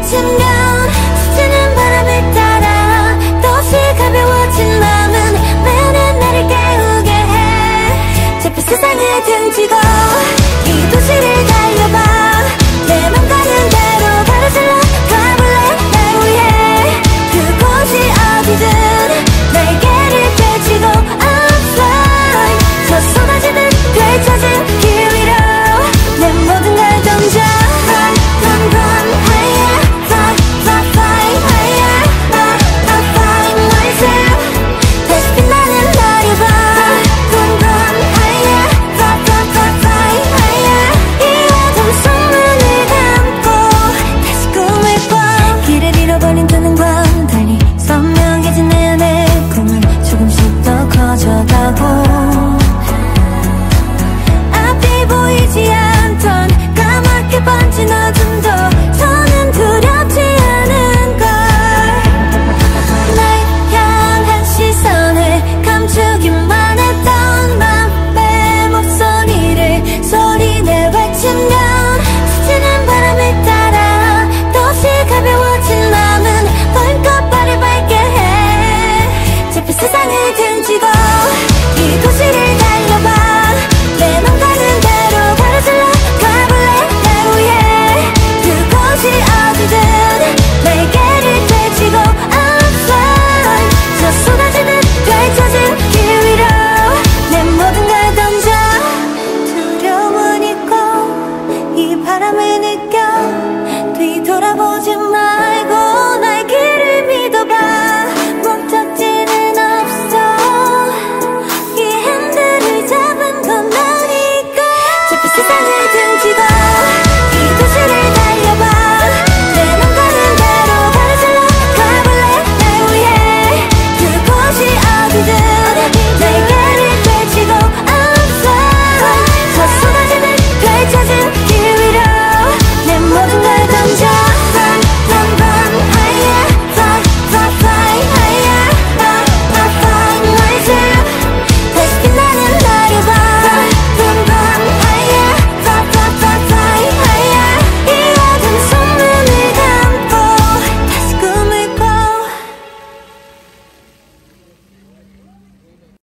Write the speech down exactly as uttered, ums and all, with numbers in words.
외치면 스치는 바람을 따라 또다시 가벼워진 마음은 매일은 나를 깨우게 해. 제발 세상을 등지고 이 도시를 달려봐. 내 맘 가는 대로 가로질러 가볼래 날 위해. 그곳이 어디든 날개를 펼치고 I'm fly. 저 쏟아지는 펼쳐진 길 위로 내 모든 걸 던져. Run, run, run, higher, fly, fly, fly, higher. I, I find myself 다시 빛나는 나를 봐. Run, run, higher, fly, fly, fly, fly, higher. 이 어둠 속 눈을 감고 다시 꿈을 꿔. 길을 잃어버린 두 눈과 달리 선명해진 내 안의 꿈은 조금씩 더 커져가고 앞이 보이지 않던 까맣게 번진 어둠도 더는 두렵지 않은 걸. 날 향한 시선을 감추기만 했던 맘의 목소리를 소리내 외치면 스치는 바람을 따라 또다시 가벼워진 마음은 벌컥 발을 밟게 해. 제발 세상을 등지고 이 도시를 달려봐. 내 맘 가는 대로 가로질러 가볼래 날 위해. 그곳이 어디든 날개를 펼치고 I'm fly. 저 쏟아지는 펼쳐진 길 위로 내 모든 걸 던져. 두려움은 있고 이 바람을 느껴 뒤돌아보지